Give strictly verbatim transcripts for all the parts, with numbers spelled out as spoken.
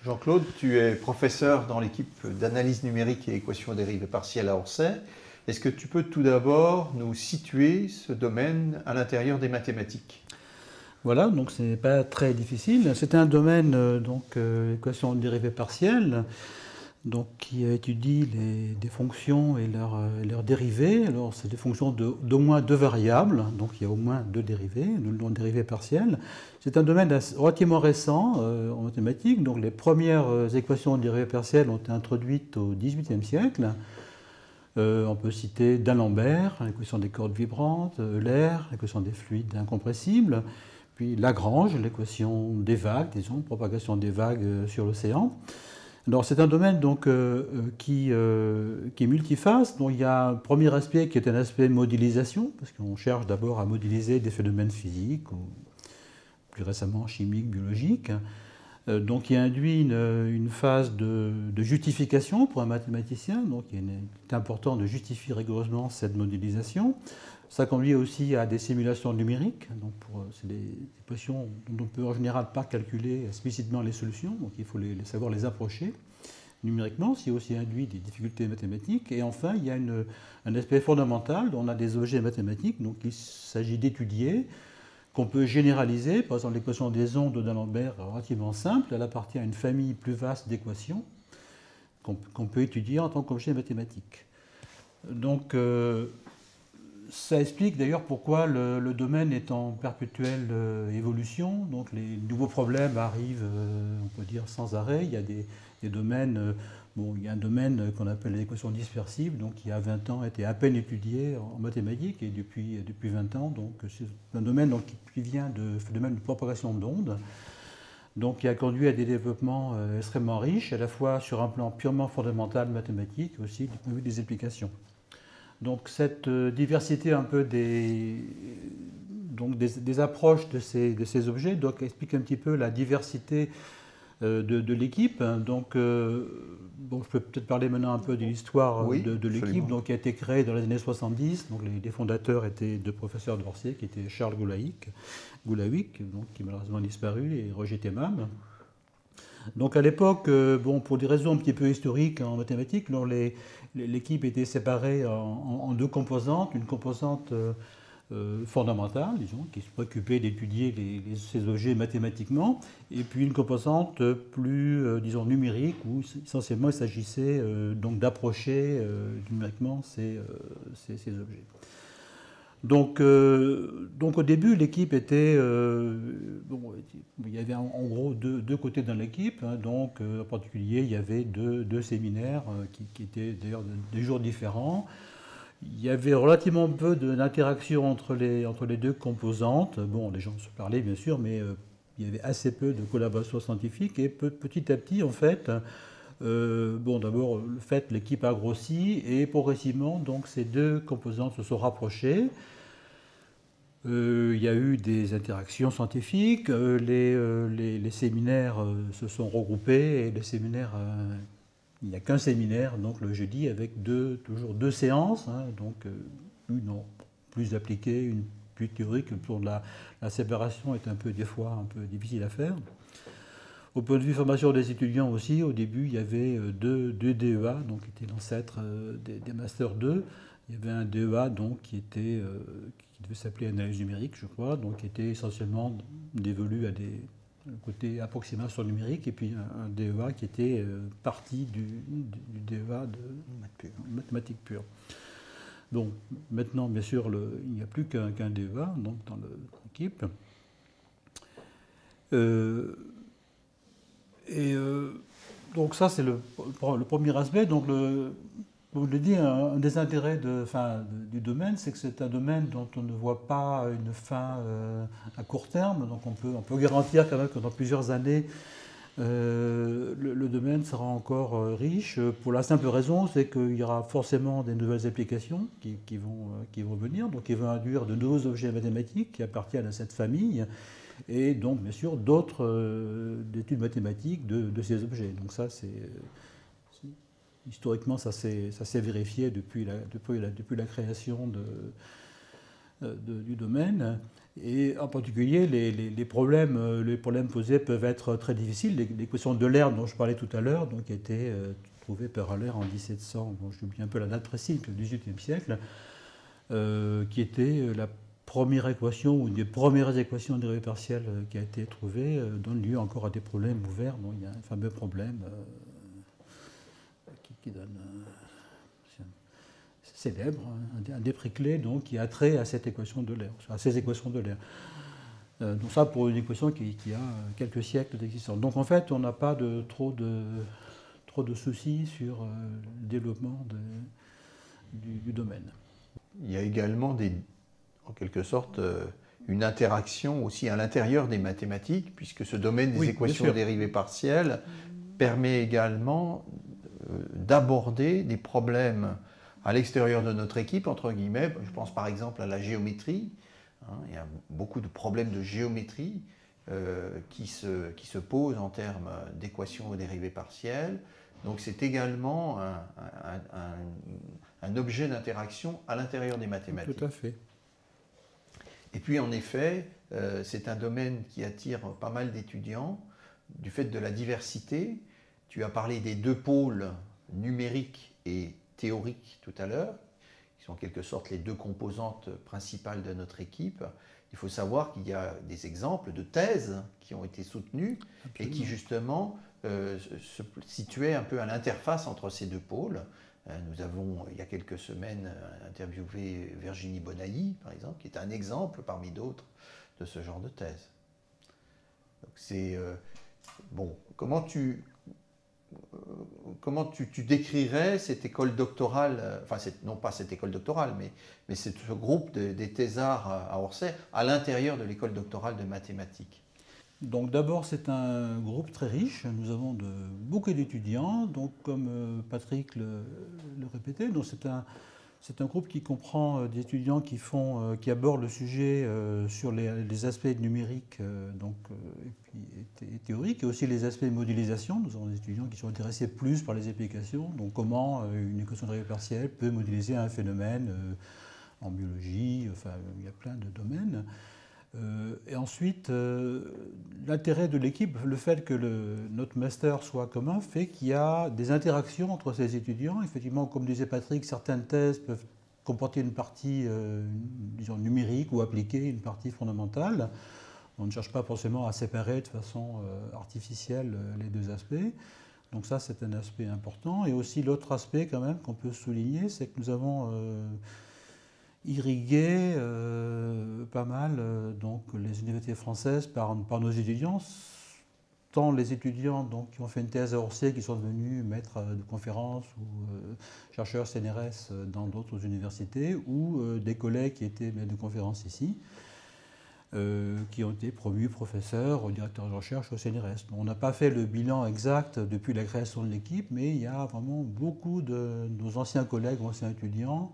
Jean-Claude, tu es professeur dans l'équipe d'analyse numérique et équations dérivées partielles à Orsay. Est-ce que tu peux tout d'abord nous situer ce domaine à l'intérieur des mathématiques? Voilà, donc ce n'est pas très difficile. C'est un domaine, euh, donc, euh, équations dérivées partielles, donc, qui étudie les, des fonctions et leurs euh, leurs dérivées. Alors, c'est des fonctions de- d'au moins deux variables, donc il y a au moins deux dérivées, deux dérivées partielles. C'est un domaine assez- relativement récent euh, en mathématiques. Donc, les premières euh, équations dérivées partielles ont été introduites au dix-huitième siècle. Euh, on peut citer d'Alembert, l'équation des cordes vibrantes, Euler, l'équation des fluides incompressibles, puis Lagrange, l'équation des vagues, disons, propagation des vagues euh, sur l'océan. Alors c'est un domaine donc, euh, qui, euh, qui est multiface. Donc, il y a un premier aspect qui est un aspect modélisation, parce qu'on cherche d'abord à modéliser des phénomènes physiques, ou plus récemment chimiques, biologiques. Euh, donc il induit une, une phase de, de justification pour un mathématicien. Donc il est important de justifier rigoureusement cette modélisation. Ça conduit aussi à des simulations numériques. Donc pour, c'est des équations dont on peut en général pas calculer explicitement les solutions. Donc il faut les, les savoir les approcher numériquement, ce qui aussi induit des difficultés mathématiques. Et enfin, il y a une, un aspect fondamental. On a des objets mathématiques, donc il s'agit d'étudier, qu'on peut généraliser. Par exemple, l'équation des ondes d'Alembert est relativement simple. Elle appartient à une famille plus vaste d'équations qu'on qu'on peut étudier en tant qu'objet mathématique. Donc, euh, ça explique d'ailleurs pourquoi le, le domaine est en perpétuelle euh, évolution. Donc, les nouveaux problèmes arrivent, euh, on peut dire, sans arrêt. Il y a des, des domaines. Euh, bon, il y a un domaine qu'on appelle les équations dispersives, donc qui, il y a vingt ans, était à peine étudié en mathématiques, et depuis, depuis vingt ans, donc, c'est un domaine donc, qui vient de phénomène de propagation d'ondes, donc, qui a conduit à des développements euh, extrêmement riches, à la fois sur un plan purement fondamental mathématique, aussi du point de vue des applications. Donc cette euh, diversité un peu des, donc des, des approches de ces, de ces objets donc, explique un petit peu la diversité euh, de, de l'équipe. Donc, euh, bon, je peux peut-être parler maintenant un peu de l'histoire Oui, de, de l'équipe, absolument. donc, qui a été créée dans les années soixante-dix. Donc, les, les fondateurs étaient deux professeurs d'Orsay, qui étaient Charles Goulaïc, Goulaïc donc, qui malheureusement a disparu, et Roger Themam. Donc à l'époque, euh, bon, pour des raisons un petit peu historiques en mathématiques, l'équipe était séparée en, en, en, deux composantes. Une composante euh, euh, fondamentale, disons, qui se préoccupait d'étudier les, les, ces objets mathématiquement, et puis une composante plus, euh, disons, numérique, où essentiellement il s'agissait euh, donc d'approcher euh, numériquement ces, euh, ces, ces objets. Donc, euh, donc au début, l'équipe était, euh, bon, il y avait en, en gros deux, deux côtés dans l'équipe. Hein, donc, euh, en particulier, il y avait deux, deux séminaires euh, qui, qui étaient d'ailleurs des jours différents. Il y avait relativement peu d'interaction entre les, entre les deux composantes. Bon, les gens se parlaient bien sûr, mais euh, il y avait assez peu de collaboration scientifique. Et peu, petit à petit, en fait, euh, bon, d'abord, le fait, l'équipe a grossi et progressivement, donc, ces deux composantes se sont rapprochées. Euh, il y a eu des interactions scientifiques, euh, les, euh, les, les, séminaires euh, se sont regroupés, et les séminaires, euh, il n'y a qu'un séminaire, donc le jeudi, avec deux, toujours deux séances, hein, donc euh, une non, plus appliquée, une plus théorique, pour la, la séparation est un peu, des fois, un peu difficile à faire. Au point de vue formation des étudiants aussi, au début, il y avait deux, deux D E A, donc qui étaient l'ancêtre des, des Master deux. Il y avait un D E A donc, qui, était, euh, qui devait s'appeler analyse numérique, je crois, donc qui était essentiellement dévolu à des côtés approximation numérique, et puis un, un D E A qui était euh, partie du, du, du D E A de mathématiques pures. Bon, maintenant, bien sûr, le, il n'y a plus qu'un qu'un D E A donc, dans l'équipe. Euh, Et euh, donc ça, c'est le, le premier aspect. Donc, le, comme je l'ai dit, un, un des intérêts de, enfin, de, du domaine, c'est que c'est un domaine dont on ne voit pas une fin euh, à court terme. Donc, on peut, on peut garantir quand même que dans plusieurs années, euh, le, le domaine sera encore euh, riche. Pour la simple raison, c'est qu'il y aura forcément des nouvelles applications qui, qui, vont, euh, qui vont venir, donc qui vont induire de nouveaux objets mathématiques qui appartiennent à cette famille, et donc bien sûr d'autres euh, études mathématiques de, de ces objets. Donc ça, c'est historiquement, ça s'est vérifié depuis la, depuis, la, depuis la création de, de, du domaine. Et en particulier, les, les, les, problèmes, les problèmes posés peuvent être très difficiles. L'équation d'Euler dont je parlais tout à l'heure, qui a été euh, trouvée par Euler en dix-sept cents, bon, j'oublie un peu la date précise, le dix-huitième siècle, euh, qui était la première équation, ou une des premières équations dérivées partielles qui a été trouvée, euh, donne lieu encore à des problèmes ouverts. Bon, il y a un fameux problème euh, qui, qui donne... Euh, célèbre, un des prix clés donc, qui a trait à cette équation d'Euler, à ces équations d'Euler. Euh, donc ça pour une équation qui, qui a quelques siècles d'existence. Donc en fait, on n'a pas de, trop, de, trop de soucis sur euh, le développement de, du, du domaine. Il y a également, des, en quelque sorte, euh, une interaction aussi à l'intérieur des mathématiques, puisque ce domaine des oui, équations dérivées partielles permet également euh, d'aborder des problèmes à l'extérieur de notre équipe, entre guillemets. Je pense par exemple à la géométrie. Hein, il y a beaucoup de problèmes de géométrie euh, qui, se, qui se posent en termes d'équations aux dérivées partielles. Donc c'est également un, un, un, un objet d'interaction à l'intérieur des mathématiques. Tout à fait. Et puis en effet, euh, c'est un domaine qui attire pas mal d'étudiants du fait de la diversité. Tu as parlé des deux pôles numériques et théoriques tout à l'heure, qui sont en quelque sorte les deux composantes principales de notre équipe. Il faut savoir qu'il y a des exemples de thèses qui ont été soutenues Absolument. Et qui justement euh, se situaient un peu à l'interface entre ces deux pôles. Euh, nous avons, il y a quelques semaines, interviewé Virginie Bonailly, par exemple, qui est un exemple parmi d'autres de ce genre de thèse. Donc c'est... Euh, bon, comment tu... Comment tu, tu décrirais cette école doctorale, enfin cette, non pas cette école doctorale, mais, mais ce groupe de, des thésards à Orsay à l'intérieur de l'école doctorale de mathématiques? Donc d'abord c'est un groupe très riche, nous avons de, beaucoup d'étudiants, donc comme Patrick le, le répétait, donc c'est un, c'est un groupe qui comprend des étudiants qui, font, qui abordent le sujet sur les, les aspects numériques donc, et, puis, et théoriques, et aussi les aspects de modélisation. Nous avons des étudiants qui sont intéressés plus par les applications, donc comment une équation de dérivée partielle peut modéliser un phénomène en biologie, enfin il y a plein de domaines. Euh, et ensuite, euh, l'intérêt de l'équipe, le fait que le, notre master soit commun, fait qu'il y a des interactions entre ces étudiants. Effectivement, comme disait Patrick, certaines thèses peuvent comporter une partie euh, disons, numérique ou appliquée, une partie fondamentale. On ne cherche pas forcément à séparer de façon euh, artificielle euh, les deux aspects. Donc ça, c'est un aspect important. Et aussi l'autre aspect quand même qu'on peut souligner, c'est que nous avons... Euh, irriguer euh, pas mal euh, donc, les universités françaises par, par nos étudiants, tant les étudiants donc, qui ont fait une thèse à Orsay, qui sont devenus maîtres de conférences ou euh, chercheurs C N R S dans d'autres universités, ou euh, des collègues qui étaient maîtres de conférences ici, euh, qui ont été promus professeurs ou directeurs de recherche au C N R S. On n'a pas fait le bilan exact depuis la création de l'équipe, mais il y a vraiment beaucoup de nos anciens collègues, anciens étudiants,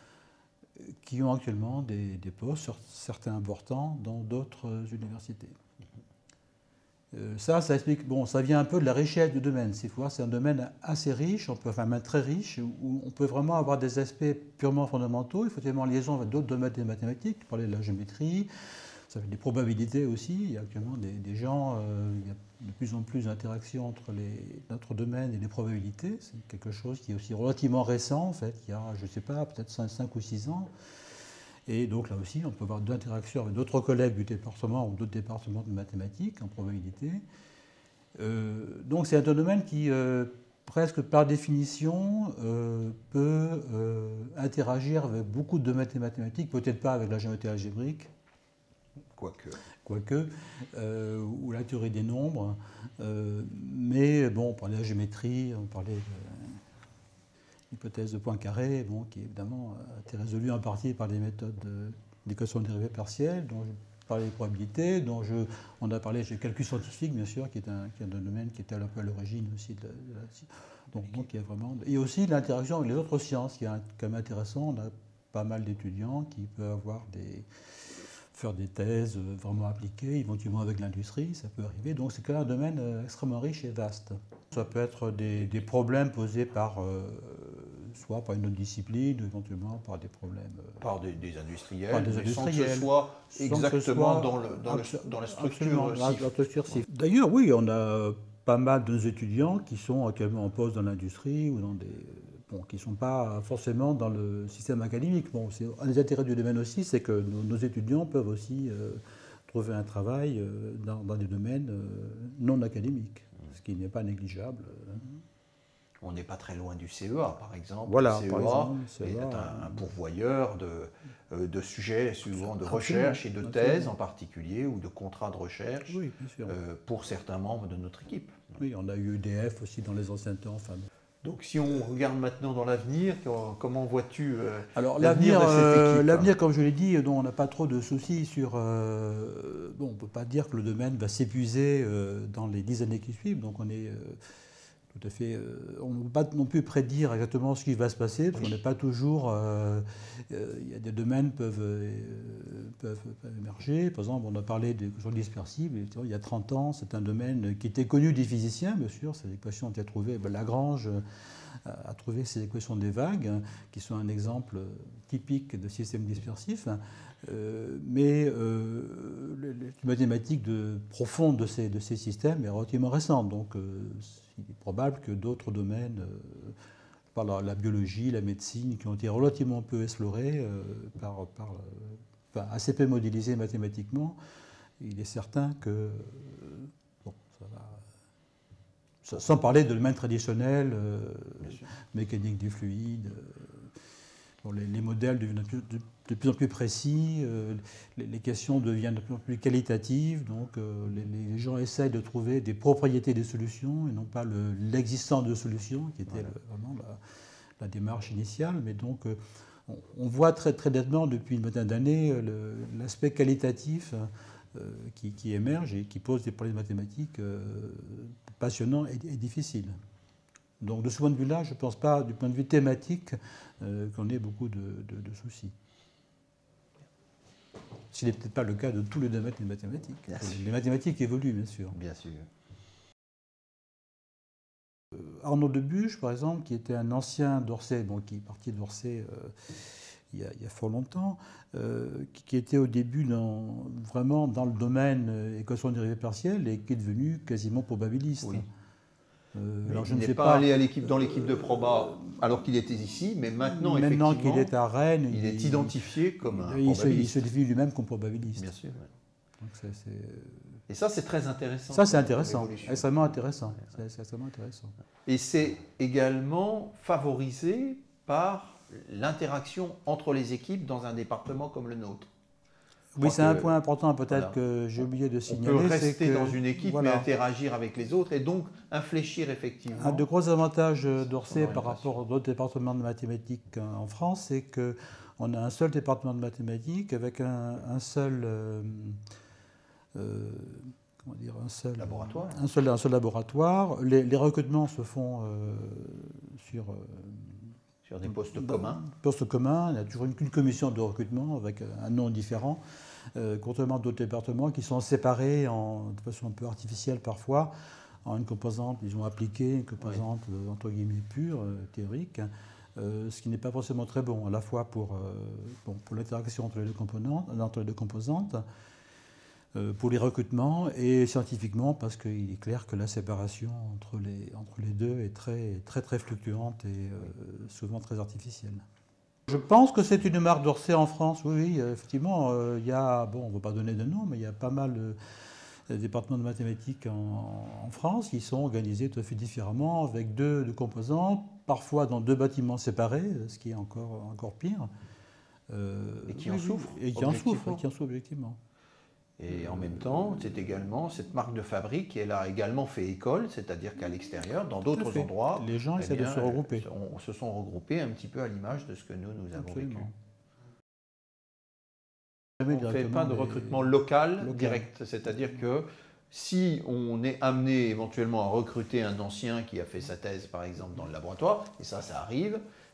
qui ont actuellement des, des postes, certains importants, dans d'autres universités. Euh, ça, ça explique, bon, ça vient un peu de la richesse du domaine. C'est un domaine assez riche, on peut, enfin même très riche, où on peut vraiment avoir des aspects purement fondamentaux, effectivement en liaison avec d'autres domaines des mathématiques, tu parlais de la géométrie, ça fait des probabilités aussi, il y a actuellement des, des gens, euh, il y a de plus en plus d'interactions entre les, notre domaine et les probabilités, c'est quelque chose qui est aussi relativement récent en fait, il y a, je ne sais pas, peut-être cinq ou six ans, et donc là aussi on peut avoir d'interactions avec d'autres collègues du département ou d'autres départements de mathématiques en probabilité. Euh, donc c'est un domaine qui, euh, presque par définition, euh, peut euh, interagir avec beaucoup de domaines des mathématiques, peut-être pas avec la géométrie algébrique, Quoique. Quoique, euh, ou la théorie des nombres. Euh, mais bon, on parlait de la géométrie, on parlait de l'hypothèse de Poincaré, bon, qui évidemment a été résolue en partie par des méthodes d'équation de dérivée partielle, dont je parlais des probabilités, dont je, on a parlé du calcul scientifique, bien sûr, qui est un, qui est un domaine qui était un peu à l'origine aussi de la, de la donc, donc il y a vraiment, et aussi l'interaction avec les autres sciences, qui est quand même intéressant. On a pas mal d'étudiants qui peuvent avoir des faire des thèses vraiment appliquées, éventuellement avec l'industrie, ça peut arriver. Donc c'est quand même un domaine extrêmement riche et vaste. Ça peut être des, des problèmes posés par, euh, soit par une autre discipline, ou éventuellement par des problèmes... Euh, par des, des industriels, par des mais industriels, sans que ce soit exactement ce soit, dans, le, dans, le, dans la structure C I F. D'ailleurs, oui, on a pas mal de nos étudiants qui sont actuellement en poste dans l'industrie ou dans des... Bon, qui ne sont pas forcément dans le système académique. Bon, un des intérêts du domaine aussi, c'est que nos, nos étudiants peuvent aussi euh, trouver un travail euh, dans, dans des domaines euh, non académiques, ce qui n'est pas négligeable. On n'est pas très loin du C E A, par exemple. Voilà, le C E A, par exemple, le C E A est un, un pourvoyeur de, de sujets, souvent de absolument, recherche et de absolument. thèses en particulier, ou de contrats de recherche, oui, bien sûr. Euh, pour certains membres de notre équipe. Oui, on a eu E D F aussi dans les anciens temps. Enfin, donc si on regarde maintenant dans l'avenir, comment vois-tu euh, Alors l'avenir l'avenir, de cette équipe? euh, l'avenir, comme je l'ai dit, dont on n'a pas trop de soucis sur... Euh, bon, on ne peut pas dire que le domaine va s'épuiser euh, dans les dix années qui suivent, donc on est... Euh, Tout à fait. Euh, on ne peut pas non plus prédire exactement ce qui va se passer, parce qu'on n'est pas toujours. Euh, euh, il y a des domaines qui peuvent, euh, peuvent, peuvent émerger. Par exemple, on a parlé des équations dispersibles. Il y a trente ans, c'est un domaine qui était connu des physiciens, bien sûr. Ces équations ont été trouvées. Ben, Lagrange a trouvé ces équations des vagues, qui sont un exemple typique de système dispersif. Euh, mais euh, les mathématiques de, profondes de ces, de ces systèmes est relativement récente. Donc, euh, il est probable que d'autres domaines, euh, par la, la biologie, la médecine, qui ont été relativement peu explorés, euh, par, par, enfin, assez peu modélisés mathématiquement, il est certain que, euh, bon, ça va, sans parler de domaines traditionnels, euh, mécanique du fluide, euh, bon, les, les modèles deviennent de plus, de, de plus en plus précis, euh, les, les questions deviennent de plus en plus qualitatives, donc euh, les, les gens essayent de trouver des propriétés des solutions et non pas le, l'existence de solutions, qui était voilà. le, vraiment la, la démarche initiale. Mais donc euh, on, on voit très, très nettement depuis une vingtaine d'années le, l'aspect qualitatif euh, qui, qui émerge et qui pose des problèmes mathématiques euh, passionnants et, et difficiles. Donc de ce point de vue-là, je ne pense pas, du point de vue thématique, euh, qu'on ait beaucoup de, de, de soucis. Ce n'est peut-être pas le cas de tous les domaines des mathématiques. Bien les sûr. mathématiques évoluent, bien sûr. Bien sûr. Euh, Arnaud Debuche, par exemple, qui était un ancien d'Orsay, bon, qui est parti d'Orsay euh, il, y a, il y a fort longtemps, euh, qui, qui était au début dans, vraiment dans le domaine euh, équation dérivée partielle et qui est devenu quasiment probabiliste. Oui. Euh, alors je il n'est pas, pas allé à l'équipe, dans l'équipe de Proba alors qu'il était ici, mais maintenant, maintenant effectivement, qu'il est à Rennes, il, il est identifié comme un il probabiliste. Se, il se définit lui-même comme probabiliste. Bien sûr. Ouais. Donc ça, c'est... Et ça, c'est très intéressant. Ça, c'est intéressant, extrêmement intéressant. C'est, c'est extrêmement intéressant. Et c'est également favorisé par l'interaction entre les équipes dans un département comme le nôtre. Oui, c'est un point important peut-être voilà. que j'ai oublié de signaler. On peut rester que, dans une équipe, voilà. mais interagir avec les autres et donc infléchir effectivement. Un des gros avantages d'Orsay par rapport aux autres départements de mathématiques en France, c'est qu'on a un seul département de mathématiques avec un, un seul... Euh, euh, comment dire, un seul laboratoire. Un seul, un seul laboratoire. Les, les recrutements se font euh, sur... Euh, Sur des postes communs. Postes communs, il y a toujours une, une commission de recrutement avec un nom différent, euh, contrairement à d'autres départements qui sont séparés en, de façon un peu artificielle parfois, en une composante, ils ont appliqué, une composante oui. entre guillemets pure, euh, théorique, euh, ce qui n'est pas forcément très bon, à la fois pour, euh, bon, pour l'interaction entre les deux composantes, entre les deux composantes, pour les recrutements et scientifiquement parce qu'il est clair que la séparation entre les, entre les deux est très très, très fluctuante et euh, souvent très artificielle. Je pense que c'est une marque d'Orsay en France, oui, oui effectivement. Euh, il y a, bon, on ne va pas donner de nom, mais il y a pas mal de départements de mathématiques en, en France qui sont organisés tout à fait différemment, avec deux, deux composantes, parfois dans deux bâtiments séparés, ce qui est encore, encore pire. Euh, et qui oui, en souffrent. Et qui en souffrent, et qui en souffrent objectivement. Et en même temps, c'est également cette marque de fabrique, elle a également fait école, c'est-à-dire qu'à l'extérieur, dans d'autres endroits, les gens essaient de se regrouper. On se sont regroupés un petit peu à l'image de ce que nous, nous avons Absolument. vécu. On ne fait pas de recrutement local, local. direct, c'est-à-dire que si on est amené éventuellement à recruter un ancien qui a fait sa thèse, par exemple, dans le laboratoire, et ça, ça arrive,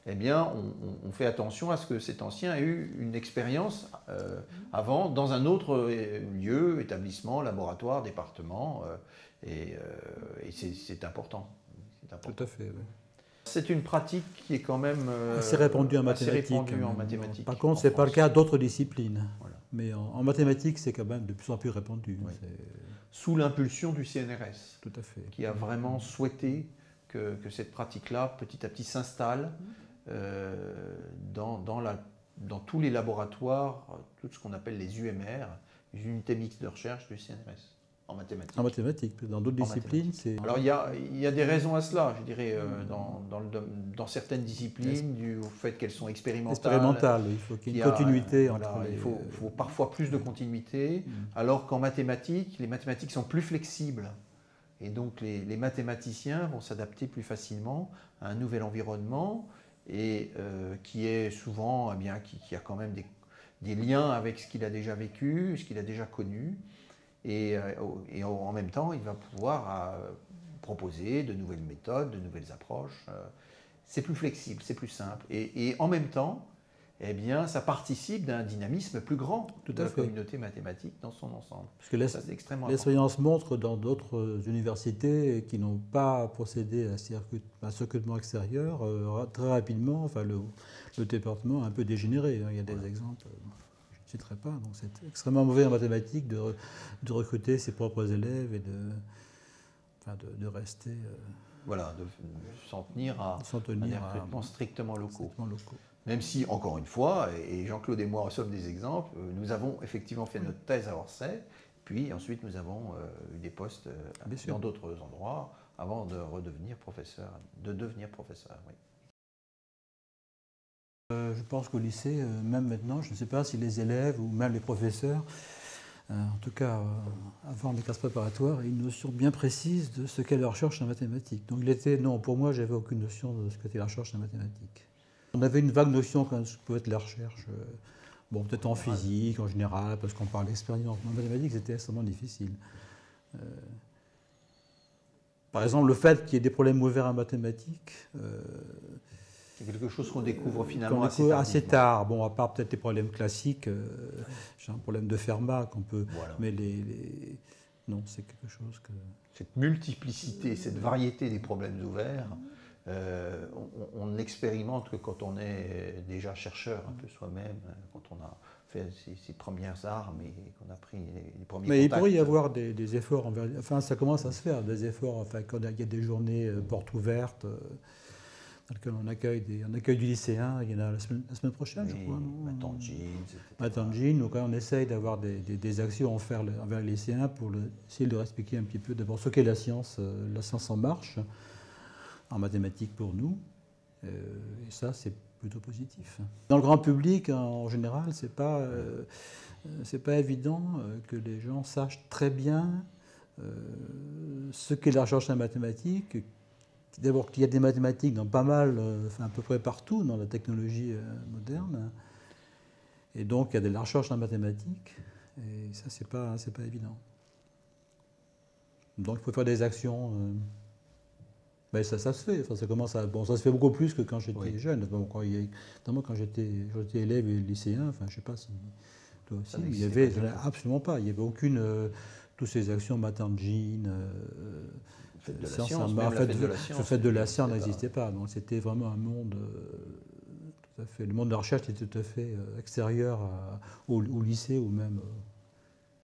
eh bien, on, on fait attention à ce que cet ancien ait eu une expérience euh, avant dans un autre lieu, établissement, laboratoire, département, euh, et, euh, et c'est important, important. Tout à fait, oui. C'est une pratique qui est quand même euh, assez répandue en assez mathématiques. répandue en mathématiques. Par contre, ce n'est pas le cas d'autres disciplines. Voilà. Mais en, en mathématiques, c'est quand même de plus en plus répandu. Oui. Sous l'impulsion du C N R S, tout à fait, qui a vraiment souhaité que, que cette pratique-là, petit à petit, s'installe euh, dans, dans, la, dans tous les laboratoires, tout ce qu'on appelle les U M R, les unités mixtes de recherche du C N R S. En mathématiques. En mathématiques. Dans d'autres disciplines, c'est... Alors, il y, a, il y a des raisons à cela, je dirais, euh, dans, dans, le, dans certaines disciplines, du fait qu'elles sont expérimentales. Expérimentales, il faut qu'il y ait une continuité a, entre voilà, les... Il faut, faut parfois plus de continuité, mmh. alors qu'en mathématiques, les mathématiques sont plus flexibles. Et donc, les, les mathématiciens vont s'adapter plus facilement à un nouvel environnement, et euh, qui est souvent, eh bien, qui, qui a quand même des, des liens avec ce qu'il a déjà vécu, ce qu'il a déjà connu. Et, et en même temps, il va pouvoir euh, proposer de nouvelles méthodes, de nouvelles approches. C'est plus flexible, c'est plus simple. Et, et en même temps, eh bien, ça participe d'un dynamisme plus grand Tout de à la fait. communauté mathématique dans son ensemble. Parce que l'expérience montre dans d'autres universités qui n'ont pas procédé à un circuitement extérieur, euh, très rapidement, enfin, le, le département a un peu dégénéré. Hein. Il y a des voilà. exemples. Je ne citerai pas. Donc c'est extrêmement mauvais en mathématiques de, de recruter ses propres élèves et de, enfin de, de rester. Euh, voilà, de, de s'en tenir à, tenir à des recrutements à, strictement locaux. strictement locaux. Même si, encore une fois, et Jean-Claude et moi sommes des exemples, nous avons effectivement fait notre thèse à Orsay, puis ensuite nous avons euh, eu des postes euh, dans d'autres endroits avant de redevenir professeur, de devenir professeur. Oui. Euh, je pense qu'au lycée, euh, même maintenant, je ne sais pas si les élèves ou même les professeurs, euh, en tout cas euh, avant les classes préparatoires, ont une notion bien précise de ce qu'est la recherche en mathématiques. Donc il était, non, pour moi, j'avais aucune notion de ce qu'était la recherche en mathématiques. On avait une vague notion quand ce que pouvait être la recherche, euh, bon, peut-être en physique, en général, parce qu'on parle d'expérience. En mathématiques, c'était extrêmement difficile. Euh, par exemple, le fait qu'il y ait des problèmes ouverts en mathématiques, euh, c'est quelque chose qu'on découvre finalement assez tard. Assez tard. Bon, à part peut-être les problèmes classiques, euh, j'ai un problème de Fermat qu'on peut. Voilà. Mais les, les... non, c'est quelque chose que. Cette multiplicité, cette variété des problèmes ouverts, euh, on, on expérimente que quand on est déjà chercheur un peu soi-même, quand on a fait ses, ses premières armes et qu'on a pris les, les premiers Mais contacts. Il pourrait y avoir des, des efforts envers. Enfin, ça commence à se faire, des efforts. Enfin, quand il y a des journées euh, portes ouvertes. Euh, dans lequel on accueille, des, on accueille du lycéen, il y en a la semaine, la semaine prochaine, oui, je crois. Matangine, donc on essaye d'avoir des, des, des actions envers, envers les lycéens pour le, essayer de leur expliquer un petit peu d'abord ce qu'est la science, euh, la science en marche, en mathématiques pour nous, euh, et ça c'est plutôt positif. Dans le grand public, en général, c'est pas, euh, c'est pas évident que les gens sachent très bien euh, ce qu'est la recherche en mathématiques. D'abord qu'il y a des mathématiques dans pas mal, enfin à peu près partout dans la technologie moderne. Et donc il y a de la recherche en mathématiques. Et ça, c'est pas, c'est pas évident. Donc il faut faire des actions. Euh, ben ça, ça se fait. Enfin, ça commence à, bon, ça se fait beaucoup plus que quand j'étais oui. jeune. Bon, quand, il y a, notamment quand j'étais, j'étais élève et lycéen, enfin je sais pas si toi aussi, il y avait absolument pas. Il n'y avait aucune. Euh, toutes ces actions Matangine. Euh, Fête de la science, même la fête de la science. Ce fait de la science n'existait pas. Donc c'était vraiment un monde euh, tout à fait. Le monde de la recherche était tout à fait euh, extérieur à, au, au lycée ou même. Euh...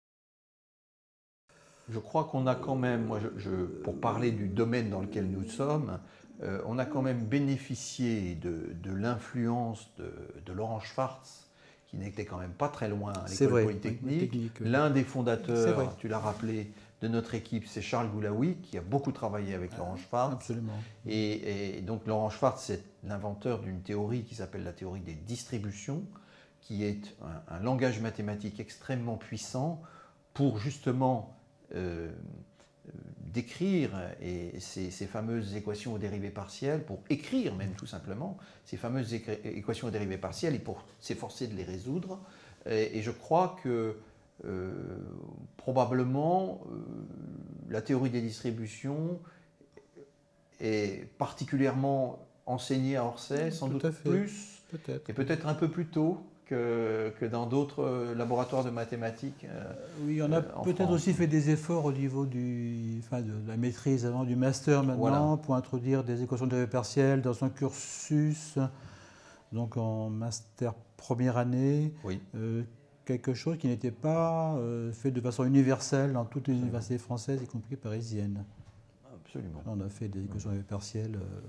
Je crois qu'on a quand même, moi, je, je, pour parler du domaine dans lequel nous sommes, euh, on a quand même bénéficié de, de l'influence de, de Laurent Schwartz, qui n'était quand même pas très loin à l'école polytechnique. Oui, oui. L'un des fondateurs, tu l'as rappelé, de notre équipe, c'est Charles Goulaoui, qui a beaucoup travaillé avec ah, Laurent Schwartz. Absolument. Et, et donc Laurent Schwartz, c'est l'inventeur d'une théorie qui s'appelle la théorie des distributions, qui est un, un langage mathématique extrêmement puissant pour justement euh, décrire et ces, ces fameuses équations aux dérivées partielles, pour écrire même tout simplement ces fameuses équations aux dérivées partielles et pour s'efforcer de les résoudre. Et, et je crois que Euh, probablement, euh, la théorie des distributions est particulièrement enseigner à Orsay, sans Tout doute à fait. plus, Peut-être. et peut-être un peu plus tôt que, que dans d'autres laboratoires de mathématiques. Euh, oui, on a euh, peut-être aussi fait des efforts au niveau du, enfin, de la maîtrise avant du master maintenant, Voilà. pour introduire des équations de dérivées partielles dans un cursus, donc en master première année, Oui. euh, quelque chose qui n'était pas euh, fait de façon universelle dans toutes les Absolument. universités françaises, y compris parisiennes. Absolument. On a fait des équations de dérivées partielles, euh,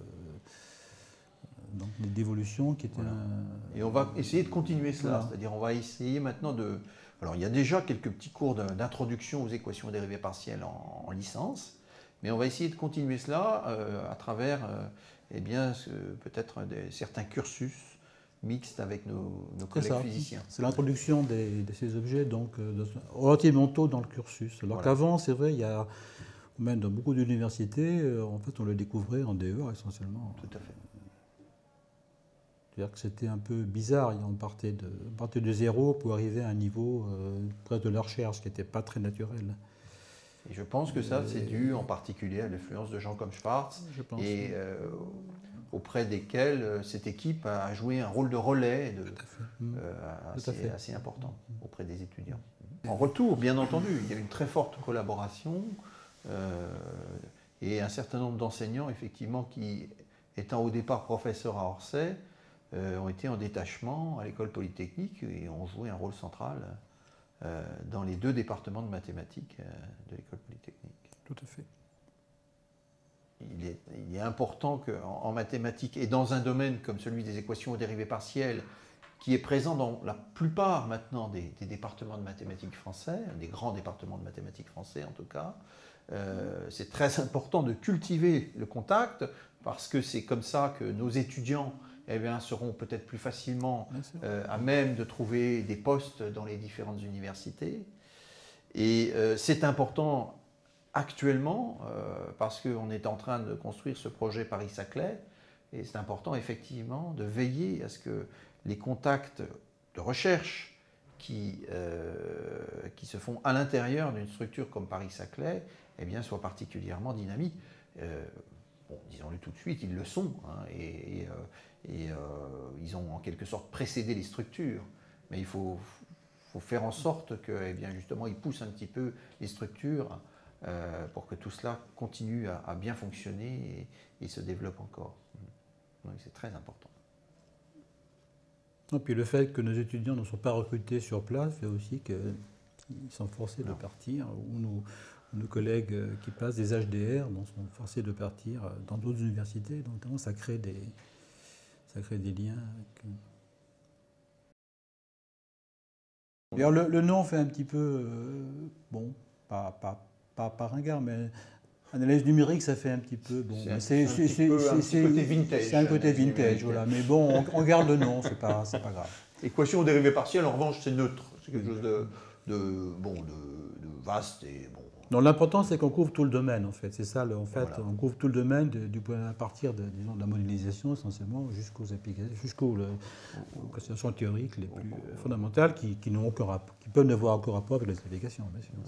donc des dévolutions qui étaient... Voilà. Un... Et on va essayer de continuer cela, Voilà. c'est-à-dire on va essayer maintenant de... Alors il y a déjà quelques petits cours d'introduction aux équations dérivées partielles en, en licence, mais on va essayer de continuer cela euh, à travers euh, eh bien, peut-être certains cursus mixtes avec nos, nos collègues ça. physiciens. C'est l'introduction de ces objets donc, euh, relativement tôt dans le cursus. Alors Voilà. qu'avant, c'est vrai, il y a, même dans beaucoup d'universités, euh, en fait, on le découvrait en D E A essentiellement. Tout à fait. C'est-à-dire que c'était un peu bizarre. On partait de, on partait de zéro pour arriver à un niveau euh, presque de la recherche, ce qui n'était pas très naturel. Et je pense que ça, c'est dû en particulier à l'influence de gens comme Schwartz, Je pense, et oui. euh, auprès desquels euh, cette équipe a joué un rôle de relais de, euh, assez, assez important auprès des étudiants. En retour, bien entendu, il y a une très forte collaboration euh, et un certain nombre d'enseignants, effectivement, qui, étant au départ professeurs à Orsay, euh, ont été en détachement à l'école polytechnique et ont joué un rôle central euh, dans les deux départements de mathématiques euh, de l'école polytechnique. Tout à fait. Il est, il est important qu'en en mathématiques et dans un domaine comme celui des équations aux dérivées partielles, qui est présent dans la plupart maintenant des, des départements de mathématiques français, des grands départements de mathématiques français en tout cas, euh, c'est très important de cultiver le contact parce que c'est comme ça que nos étudiants eh bien, seront peut-être plus facilement euh, à même de trouver des postes dans les différentes universités. Et euh, c'est important actuellement, euh, parce qu'on est en train de construire ce projet Paris-Saclay, et c'est important effectivement de veiller à ce que les contacts de recherche qui, euh, qui se font à l'intérieur d'une structure comme Paris-Saclay eh bien, soient particulièrement dynamiques. Euh, bon, disons-le tout de suite, ils le sont, hein, et, et, euh, et euh, ils ont en quelque sorte précédé les structures, mais il faut, faut faire en sorte que, eh bien, justement, ils poussent un petit peu les structures Euh, pour que tout cela continue à, à bien fonctionner et, et se développe encore. Donc c'est très important. Et puis le fait que nos étudiants ne sont pas recrutés sur place fait aussi qu'ils sont forcés Non. de partir, ou nos, nos collègues qui passent des H D R sont forcés de partir dans d'autres universités, donc ça crée des, ça crée des liens. Avec... Et alors, le, le nom fait un petit peu, euh, bon, pas, pas pas par ringard, mais analyse numérique, ça fait un petit peu... Bon, c'est un, un, un petit côté vintage. C'est un côté vintage, voilà. Mais bon, on, on garde le nom, c'est pas, c'est pas grave. Équation dérivée partielle, en revanche, c'est neutre. C'est quelque chose de, de, bon, de, de vaste et bon. Donc l'important, c'est qu'on couvre tout le domaine, en fait. C'est ça, en fait, voilà. On couvre tout le domaine de, du point à partir de, disons, de la modélisation, essentiellement, jusqu'aux applications, jusqu'aux considérations théoriques les plus fondamentales qui, qui, n'ont aucun rapport, qui peuvent n'avoir aucun rapport avec les applications, bien sûr.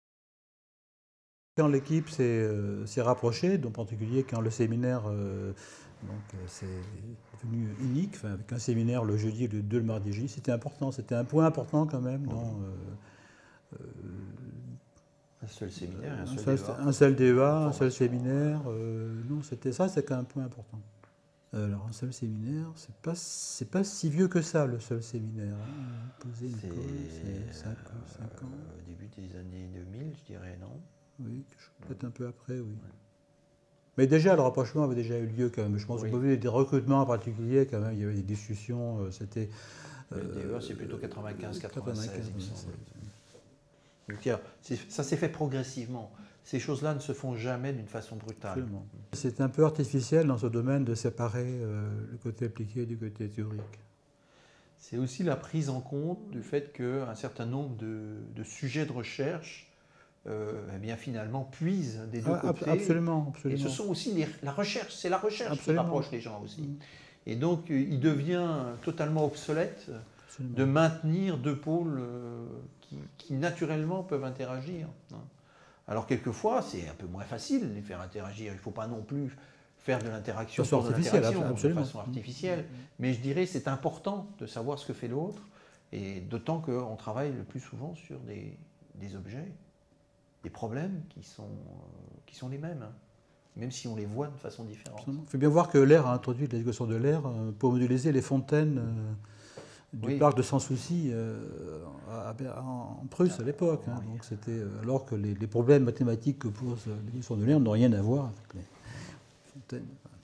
Quand l'équipe s'est euh, rapprochée, en particulier quand le séminaire euh, s'est devenu unique, enfin, avec un séminaire le jeudi et le deux le mardi et jeudi, c'était important, c'était un point important quand même dans... Euh, euh, un seul séminaire, un, un, seul, seul, un seul D E A, un seul séminaire, euh, non, c'était ça, c'est quand même un point important. Alors, un seul séminaire, c'est pas, c'est pas si vieux que ça, le seul séminaire. Hein. C'est cinq ans. Euh, début des années deux mille, je dirais, non? Oui, peut-être un peu après, oui. Ouais. Mais déjà, le rapprochement avait déjà eu lieu quand même. Je pense oui. qu'on avait des recrutements en particulier, quand même, il y avait des discussions, euh, c'était... Le D E A, c'est plutôt quatre-vingt-quinze quatre-vingt-seize, il me semble. Donc, ça s'est fait progressivement. Ces choses-là ne se font jamais d'une façon brutale. C'est un peu artificiel dans ce domaine de séparer euh, le côté appliqué du côté théorique. C'est aussi la prise en compte du fait qu'un certain nombre de, de sujets de recherche Euh, eh bien finalement puisent des deux ah, côtés. Absolument, absolument. Et ce sont aussi les, la recherche, c'est la recherche absolument. qui rapproche les gens aussi. Mmh. Et donc il devient totalement obsolète absolument. De maintenir deux pôles euh, qui, qui naturellement peuvent interagir. Hein. Alors quelquefois c'est un peu moins facile de les faire interagir. Il ne faut pas non plus faire de l'interaction De façon pour de artificielle, l'interaction, de absolument. façon artificielle. Mais je dirais c'est important de savoir ce que fait l'autre, et d'autant qu'on travaille le plus souvent sur des, des objets, des problèmes qui sont, euh, qui sont les mêmes, hein, même si on les voit de façon différente. Il faut bien voir que l'air a introduit l'éducation de l'air euh, pour modéliser les fontaines euh, du Oui. parc de Sanssouci euh, à- à- en Prusse à l'époque. Hein. Oui. Donc c'était, euh, alors que les, les problèmes mathématiques que pose l'éducation de l'air n'ont rien à voir avec les fontaines.